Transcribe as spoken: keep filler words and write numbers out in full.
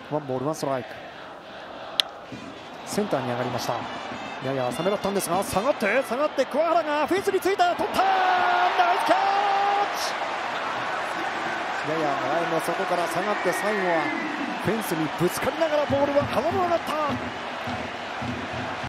ワンボールワンストライク。センターに上がりました。やや浅めだったんですが、下がって下がって桑原がフェンスについた、取った、ナイスキャッチ。やや前の外から下がって、最後はフェンスにぶつかりながらボールは鼻の上がった。